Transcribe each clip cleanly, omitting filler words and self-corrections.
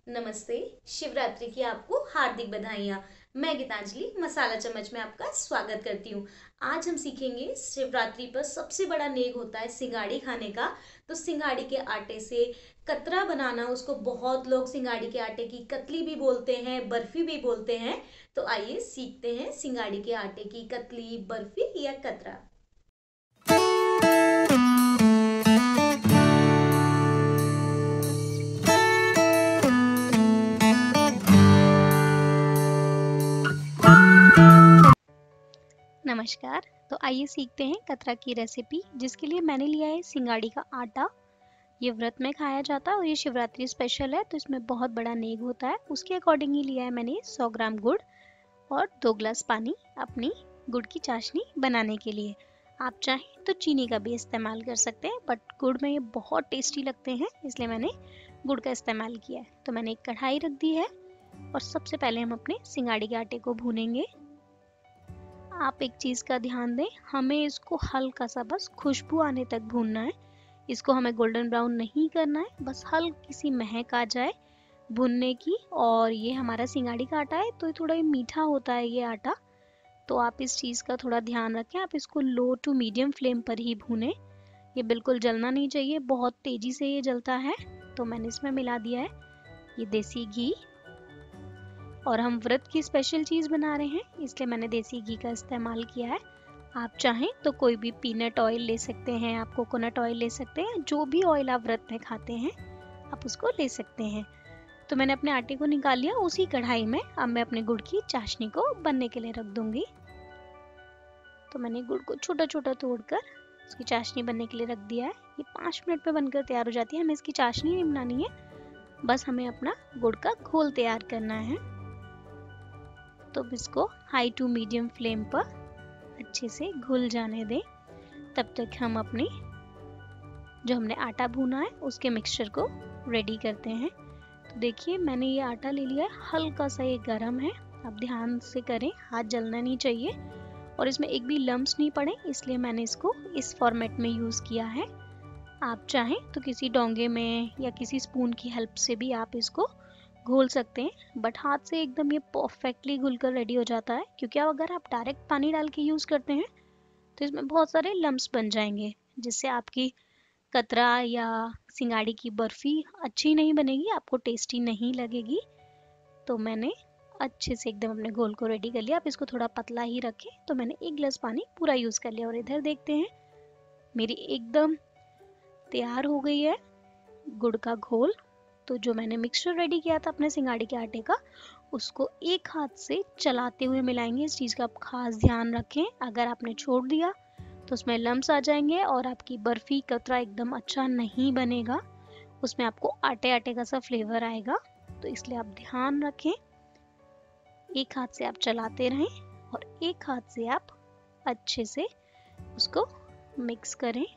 नमस्ते। शिवरात्रि की आपको हार्दिक बधाइयाँ। मैं गीतांजलि मसाला चम्मच में आपका स्वागत करती हूँ। आज हम सीखेंगे शिवरात्रि पर सबसे बड़ा नेग होता है सिंगाड़ी खाने का। तो सिंगाड़ी के आटे से कतरा बनाना, उसको बहुत लोग सिंगाड़ी के आटे की कतली भी बोलते हैं, बर्फी भी बोलते हैं। तो आइए सीखते हैं सिंगाड़ी के आटे की कतली, बर्फी या कतरा। नमस्कार। तो आइए सीखते हैं कतरा की रेसिपी, जिसके लिए मैंने लिया है सिंगाड़ी का आटा। ये व्रत में खाया जाता है और ये शिवरात्रि स्पेशल है, तो इसमें बहुत बड़ा नेग होता है। उसके अकॉर्डिंग ही लिया है मैंने 100 ग्राम गुड़ और 2 ग्लास पानी अपनी गुड़ की चाशनी बनाने के लिए। आप चाहें तो चीनी का भी इस्तेमाल कर सकते हैं, बट गुड़ में ये बहुत टेस्टी लगते हैं, इसलिए मैंने गुड़ का इस्तेमाल किया है। तो मैंने एक कढ़ाई रख दी है और सबसे पहले हम अपने सिंगाड़ी के आटे को भूनेंगे। आप एक चीज़ का ध्यान दें, हमें इसको हल्का सा बस खुशबू आने तक भूनना है। इसको हमें गोल्डन ब्राउन नहीं करना है, बस हल्की सी महक आ जाए भुनने की। और ये हमारा सिंगाड़ी का आटा है, तो ये थोड़ा मीठा होता है ये आटा, तो आप इस चीज़ का थोड़ा ध्यान रखें। आप इसको लो टू मीडियम फ्लेम पर ही भूनें। ये बिल्कुल जलना नहीं चाहिए, बहुत तेज़ी से ये जलता है। तो मैंने इसमें मिला दिया है ये देसी घी, और हम व्रत की स्पेशल चीज़ बना रहे हैं, इसलिए मैंने देसी घी का इस्तेमाल किया है। आप चाहें तो कोई भी पीनट ऑयल ले सकते हैं, आप कोकोनट ऑयल ले सकते हैं, जो भी ऑयल आप व्रत में खाते हैं आप उसको ले सकते हैं। तो मैंने अपने आटे को निकाल लिया। उसी कढ़ाई में अब मैं अपने गुड़ की चाशनी को बनने के लिए रख दूंगी। तो मैंने गुड़ को छोटा छोटा तोड़कर उसकी चाशनी बनने के लिए रख दिया है। ये 5 मिनट में बनकर तैयार हो जाती है। हमें इसकी चाशनी नहीं बनानी है, बस हमें अपना गुड़ का घोल तैयार करना है। तो इसको हाई टू मीडियम फ्लेम पर अच्छे से घुल जाने दें। तब तक हम अपनी जो हमने आटा भूना है उसके मिक्सचर को रेडी करते हैं। तो देखिए मैंने ये आटा ले लिया है, हल्का सा ये गरम है। आप ध्यान से करें, हाथ जलना नहीं चाहिए और इसमें एक भी लम्स नहीं पड़े, इसलिए मैंने इसको इस फॉर्मेट में यूज़ किया है। आप चाहें तो किसी डोंगे में या किसी स्पून की हेल्प से भी आप इसको घोल सकते हैं, बट हाथ से एकदम ये परफेक्टली घुल कर रेडी हो जाता है। क्योंकि अब अगर आप डायरेक्ट पानी डाल के यूज़ करते हैं तो इसमें बहुत सारे लम्स बन जाएंगे, जिससे आपकी कतरा या सिंगाड़ी की बर्फ़ी अच्छी नहीं बनेगी, आपको टेस्टी नहीं लगेगी। तो मैंने अच्छे से एकदम अपने घोल को रेडी कर लिया। आप इसको थोड़ा पतला ही रखें। तो मैंने 1 गिलास पानी पूरा यूज़ कर लिया और इधर देखते हैं मेरी एकदम तैयार हो गई है गुड़ का घोल। तो जो मैंने मिक्सचर रेडी किया था अपने सिंगाड़ी के आटे का, उसको एक हाथ से चलाते हुए मिलाएंगे। इस चीज़ का आप खास ध्यान रखें, अगर आपने छोड़ दिया तो उसमें लम्स आ जाएंगे और आपकी बर्फ़ी कतरा एकदम अच्छा नहीं बनेगा। उसमें आपको आटे आटे का सा फ्लेवर आएगा, तो इसलिए आप ध्यान रखें। एक हाथ से आप चलाते रहें और एक हाथ से आप अच्छे से उसको मिक्स करें।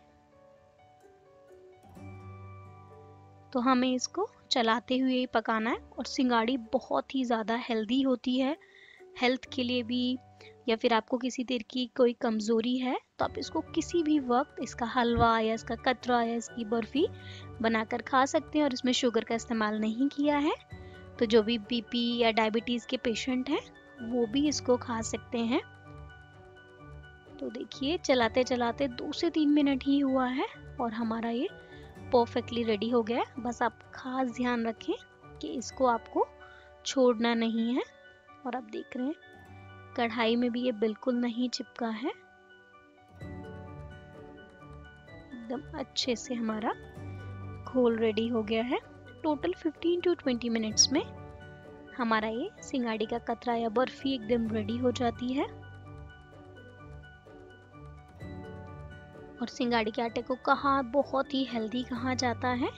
तो हमें इसको चलाते हुए ही पकाना है। और सिंगाड़ी बहुत ही ज़्यादा हेल्दी होती है, हेल्थ के लिए भी, या फिर आपको किसी तरह की कोई कमज़ोरी है तो आप इसको किसी भी वक्त इसका हलवा या इसका कतरा या इसकी बर्फ़ी बनाकर खा सकते हैं। और इसमें शुगर का इस्तेमाल नहीं किया है, तो जो भी बीपी या डायबिटीज़ के पेशेंट हैं वो भी इसको खा सकते हैं। तो देखिए चलाते चलाते 2 से 3 मिनट ही हुआ है और हमारा ये परफेक्टली रेडी हो गया है। बस आप खास ध्यान रखें कि इसको आपको छोड़ना नहीं है। और आप देख रहे हैं कढ़ाई में भी ये बिल्कुल नहीं चिपका है, एकदम अच्छे से हमारा घोल रेडी हो गया है। टोटल 15 टू 20 मिनट्स में हमारा ये सिंगाड़ी का कतरा या बर्फी एकदम रेडी हो जाती है। और सिंगाड़ी के आटे को कहाँ बहुत ही हेल्दी कहा जाता है,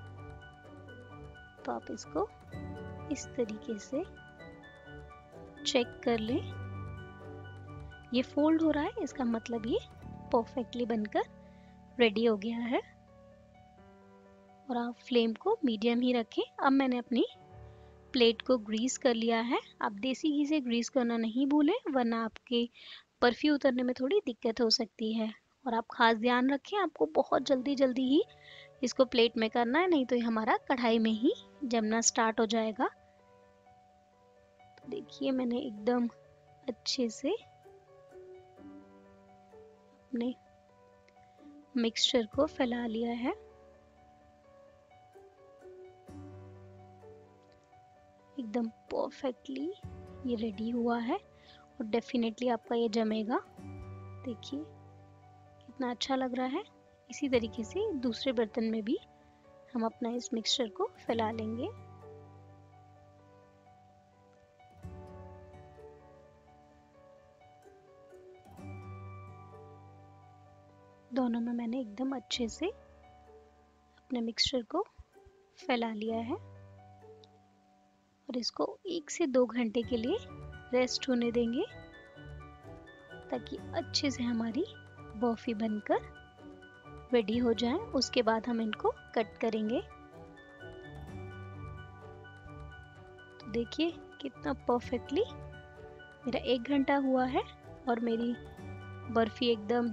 तो आप इसको इस तरीके से चेक कर लें। ये फोल्ड हो रहा है, इसका मतलब ये परफेक्टली बनकर रेडी हो गया है। और आप फ्लेम को मीडियम ही रखें। अब मैंने अपनी प्लेट को ग्रीस कर लिया है। आप देसी घी से ग्रीस करना नहीं भूलें, वरना आपके बर्फी उतरने में थोड़ी दिक्कत हो सकती है। और आप खास ध्यान रखें, आपको बहुत जल्दी जल्दी ही इसको प्लेट में करना है, नहीं तो ये हमारा कढ़ाई में ही जमना स्टार्ट हो जाएगा। तो देखिए मैंने एकदम अच्छे से अपने मिक्सचर को फैला लिया है। एकदम परफेक्टली ये रेडी हुआ है और डेफिनेटली आपका ये जमेगा। देखिए कितना अच्छा लग रहा है। इसी तरीके से दूसरे बर्तन में भी हम अपना इस मिक्सचर को फैला लेंगे। दोनों में मैंने एकदम अच्छे से अपने मिक्सचर को फैला लिया है और इसको 1 से 2 घंटे के लिए रेस्ट होने देंगे ताकि अच्छे से हमारी बर्फी बनकर रेडी हो जाए। उसके बाद हम इनको कट करेंगे। तो देखिए कितना परफेक्टली मेरा 1 घंटा हुआ है और मेरी बर्फी एकदम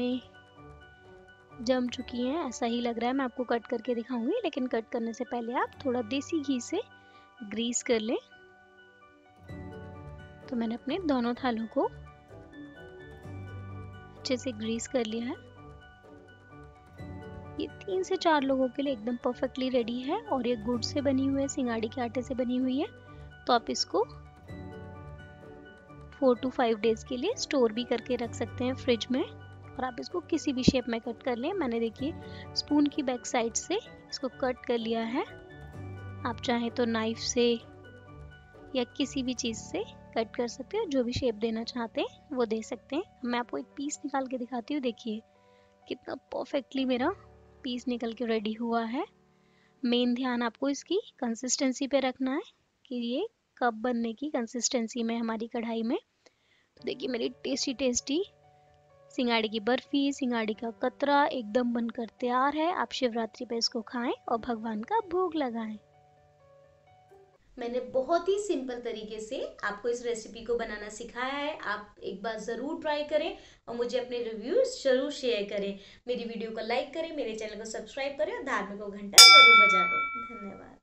जम चुकी है, ऐसा ही लग रहा है। मैं आपको कट करके दिखाऊंगी, लेकिन कट करने से पहले आप थोड़ा देसी घी से ग्रीस कर लें। तो मैंने अपने दोनों थालों को अच्छे से ग्रीस कर लिया है। ये 3 से 4 लोगों के लिए एकदम परफेक्टली रेडी है और ये गुड़ से बनी हुई है, सिंगाड़ी के आटे से बनी हुई है। तो आप इसको 4 to 5 डेज के लिए स्टोर भी करके रख सकते हैं फ्रिज में। और आप इसको किसी भी शेप में कट कर लें। मैंने देखिए स्पून की बैक साइड से इसको कट कर लिया है। आप चाहें तो नाइफ से या किसी भी चीज़ से कट कर सकते हो, जो भी शेप देना चाहते हैं वो दे सकते हैं। मैं आपको एक पीस निकाल के दिखाती हूँ। देखिए कितना परफेक्टली मेरा पीस निकल के रेडी हुआ है। मेन ध्यान आपको इसकी कंसिस्टेंसी पे रखना है कि ये कब बनने की कंसिस्टेंसी में हमारी कढ़ाई में। तो देखिए मेरी टेस्टी सिंगाड़ी की बर्फी, सिंगाड़ी का कतरा एकदम बनकर तैयार है। आप शिवरात्रि पे इसको खाएं और भगवान का भोग लगाएं। मैंने बहुत ही सिंपल तरीके से आपको इस रेसिपी को बनाना सिखाया है। आप एक बार ज़रूर ट्राई करें और मुझे अपने रिव्यूज जरूर शेयर करें। मेरी वीडियो को लाइक करें, मेरे चैनल को सब्सक्राइब करें और धार्मिक को घंटा जरूर बजा दें। धन्यवाद।